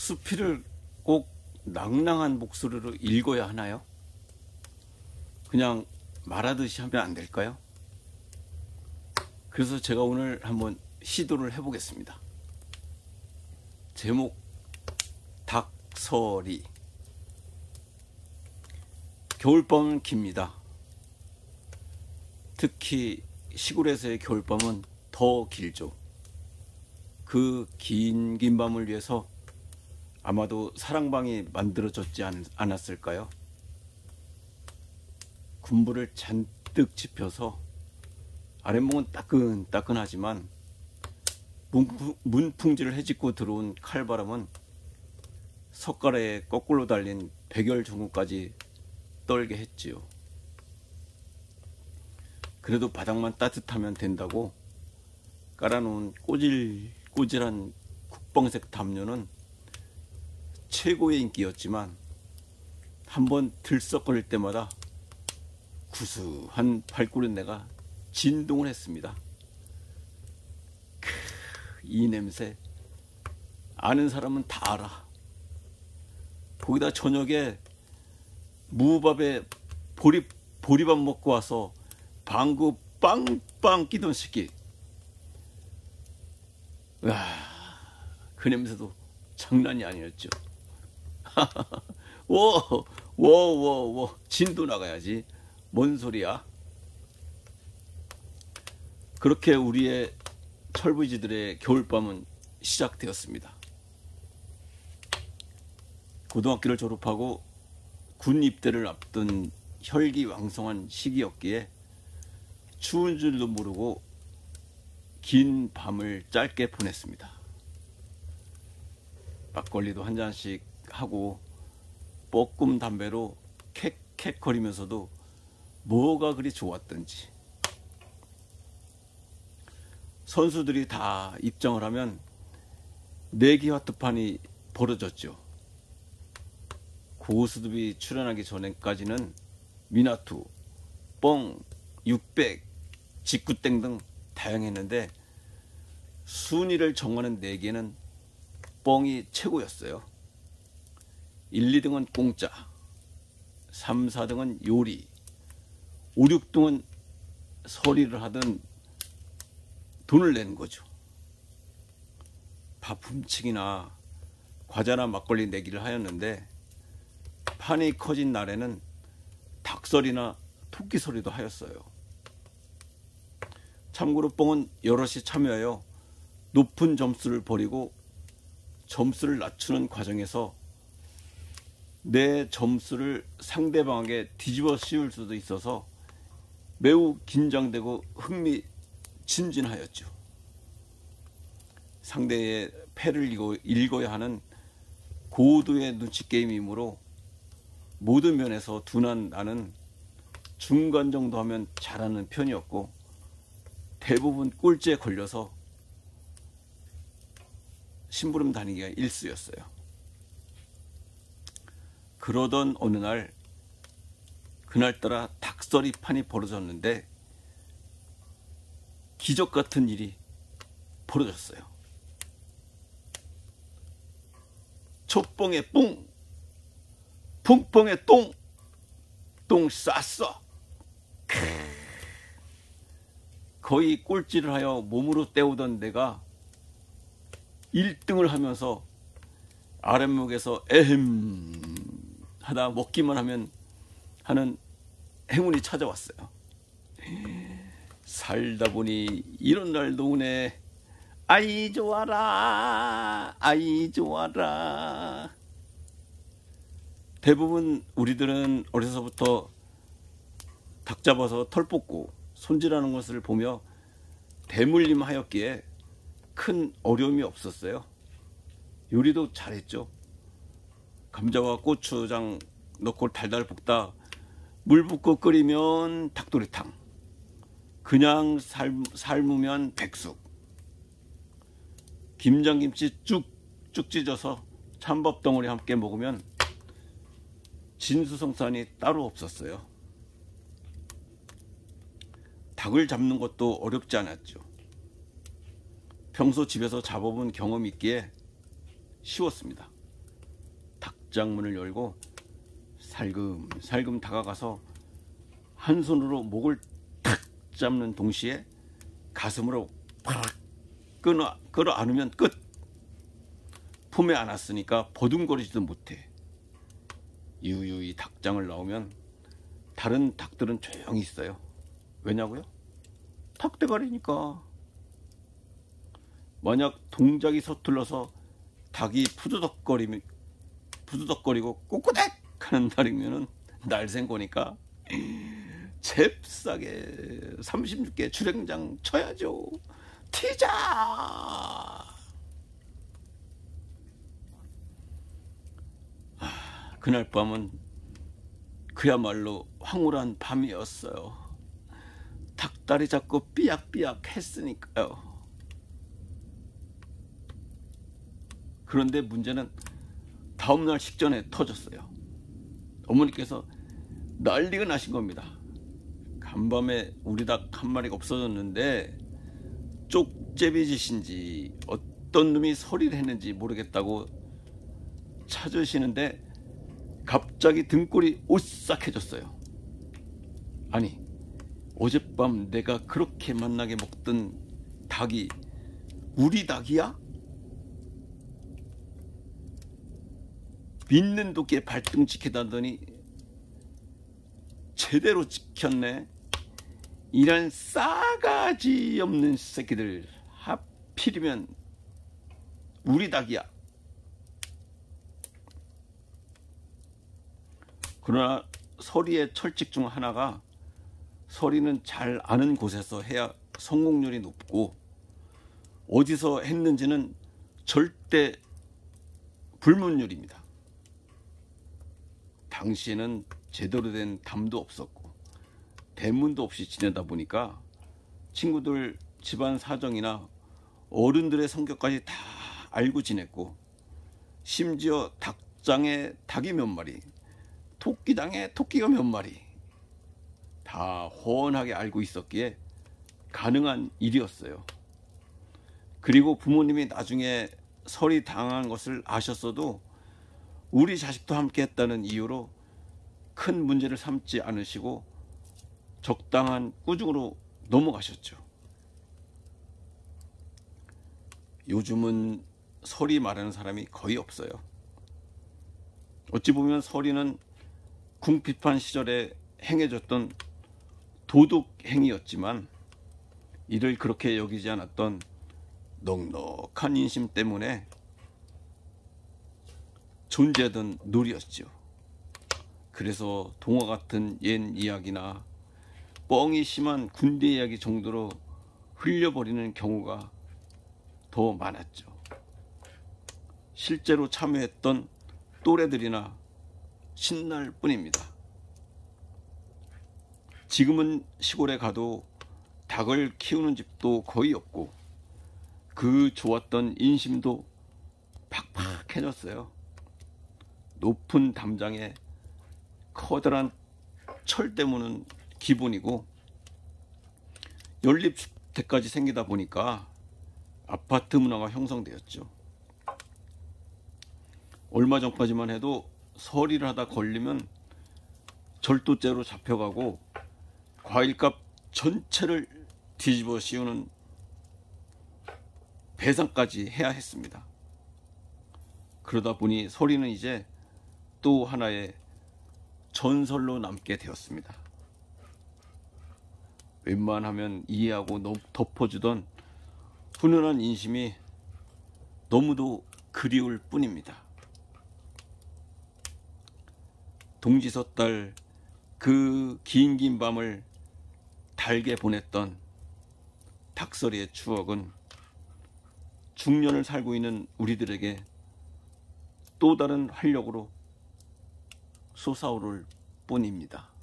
수필을 꼭 낭낭한 목소리로 읽어야 하나요? 그냥 말하듯이 하면 안 될까요? 그래서 제가 오늘 한번 시도를 해보겠습니다. 제목 닭서리. 겨울밤은 깁니다. 특히 시골에서의 겨울밤은 더 길죠. 그 긴 밤을 위해서 아마도 사랑방이 만들어졌지 않았을까요? 군부를 잔뜩 짚혀서 아랫목은 따끈따끈하지만 문풍지를 헤집고 들어온 칼바람은 석가래에 거꾸로 달린 백열종구까지 떨게 했지요. 그래도 바닥만 따뜻하면 된다고 깔아놓은 꼬질꼬질한 국방색 담요는 최고의 인기였지만 한번 들썩거릴 때마다 구수한 발꼬린내가 진동을 했습니다. 이 냄새 아는 사람은 다 알아. 거기다 저녁에 무밥에 보리밥 먹고 와서 방구 빵빵 끼던 시기. 그 냄새도 장난이 아니었죠. 워 진도 나가야지. 뭔 소리야? 그렇게 우리의 철부지들의 겨울밤은 시작되었습니다. 고등학교를 졸업하고 군 입대를 앞둔 혈기왕성한 시기였기에 추운 줄도 모르고 긴 밤을 짧게 보냈습니다. 막걸리도 한 잔씩 하고 뻐끔 담배로 캑캑거리면서도 뭐가 그리 좋았던지. 선수들이 다 입장을 하면 내기화투판이 벌어졌죠. 고수들이 출연하기 전까지는 미나투, 뻥, 600, 직구땡 등 다양했는데 순위를 정하는 내기에는 뻥이 최고였어요. 1, 2등은 공짜, 3, 4등은 요리, 5, 6등은 서리를 하든 돈을 내는 거죠. 밥 훔치기나 과자나 막걸리 내기를 하였는데 판이 커진 날에는 닭서리나 토끼서리도 하였어요. 참고로 뻥은 여럿이 참여하여 높은 점수를 벌이고 점수를 낮추는 과정에서 내 점수를 상대방에게 뒤집어 씌울 수도 있어서 매우 긴장되고 흥미진진하였죠. 상대의 패를 읽어야 하는 고도의 눈치 게임이므로 모든 면에서 둔한 나는 중간 정도 하면 잘하는 편이었고 대부분 꼴찌에 걸려서 심부름 다니기가 일쑤였어요. 그러던 어느 날 그날따라 닭서리 판이 벌어졌는데 기적 같은 일이 벌어졌어요. 촛뻥에 뽕, 붕뻥에 똥 쌌어. 거의 꼴찌를 하여 몸으로 때우던 내가 1등을 하면서 아랫목에서 에헴 하다 먹기만 하면 하는 행운이 찾아왔어요. 살다 보니 이런 날도 오네. 아이 좋아라, 아이 좋아라. 대부분 우리들은 어려서부터 닭 잡아서 털 뽑고 손질하는 것을 보며 대물림하였기에 큰 어려움이 없었어요. 요리도 잘했죠. 감자와 고추장 넣고 달달 볶다 물 붓고 끓이면 닭도리탕, 그냥 삶으면 백숙, 김장김치 쭉쭉 찢어서 찬밥 덩어리 함께 먹으면 진수성찬이 따로 없었어요. 닭을 잡는 것도 어렵지 않았죠. 평소 집에서 잡아본 경험이 있기에 쉬웠습니다. 옷장문을 열고 살금살금 다가가서 한 손으로 목을 탁 잡는 동시에 가슴으로 파락 끌어 안으면 끝. 품에 안았으니까 버둥거리지도 못해. 유유히 닭장을 나오면 다른 닭들은 조용히 있어요. 왜냐고요? 닭대가리니까. 만약 동작이 서툴러서 닭이 푸드덕거리고 꼬꼬댁 하는 날이면은 날샌 거니까 잽싸게 36개 주랭장 쳐야죠. 튀자. 그날 밤은 그야말로 황홀한 밤이었어요. 닭다리 잡고 삐약삐약 했으니까요. 그런데 문제는 다음날 식전에 터졌어요. 어머니께서 난리가 나신 겁니다. 간밤에 우리 닭 한 마리가 없어졌는데 쪽제비짓인지 어떤 놈이 소리를 했는지 모르겠다고 찾으시는데 갑자기 등골이 오싹해졌어요. 아니, 어젯밤 내가 그렇게 만나게 먹던 닭이 우리 닭이야? 믿는 도끼에 발등 지키다더니 제대로 지켰네. 이런 싸가지 없는 새끼들, 하필이면 우리 닭이야. 그러나 서리의 철칙 중 하나가 서리는 잘 아는 곳에서 해야 성공률이 높고 어디서 했는지는 절대 불문율입니다. 당시에는 제대로 된 담도 없었고 대문도 없이 지내다 보니까 친구들 집안 사정이나 어른들의 성격까지 다 알고 지냈고, 심지어 닭장에 닭이 몇 마리, 토끼장에 토끼가 몇 마리 다 훤하게 알고 있었기에 가능한 일이었어요. 그리고 부모님이 나중에 설이 당한 것을 아셨어도 우리 자식도 함께 했다는 이유로 큰 문제를 삼지 않으시고 적당한 꾸중으로 넘어가셨죠. 요즘은 설이 말하는 사람이 거의 없어요. 어찌 보면 설이는 궁핍한 시절에 행해졌던 도둑 행위였지만 이를 그렇게 여기지 않았던 넉넉한 인심 때문에 존재하던 놀이였죠. 그래서 동화 같은 옛 이야기나 뻥이 심한 군대 이야기 정도로 흘려버리는 경우가 더 많았죠. 실제로 참여했던 또래들이나 신날 뿐입니다. 지금은 시골에 가도 닭을 키우는 집도 거의 없고 그 좋았던 인심도 팍팍해졌어요. 높은 담장에 커다란 철대문은 기본이고 연립주택까지 생기다 보니까 아파트 문화가 형성되었죠. 얼마 전까지만 해도 서리를 하다 걸리면 절도죄로 잡혀가고 과일값 전체를 뒤집어 씌우는 배상까지 해야 했습니다. 그러다 보니 서리는 이제 또 하나의 전설로 남게 되었습니다. 웬만하면 이해하고 덮어주던 훈훈한 인심이 너무도 그리울 뿐입니다. 동지섣달 그 긴 밤을 달게 보냈던 닭서리의 추억은 중년을 살고 있는 우리들에게 또 다른 활력으로 솟아오를 뿐입니다.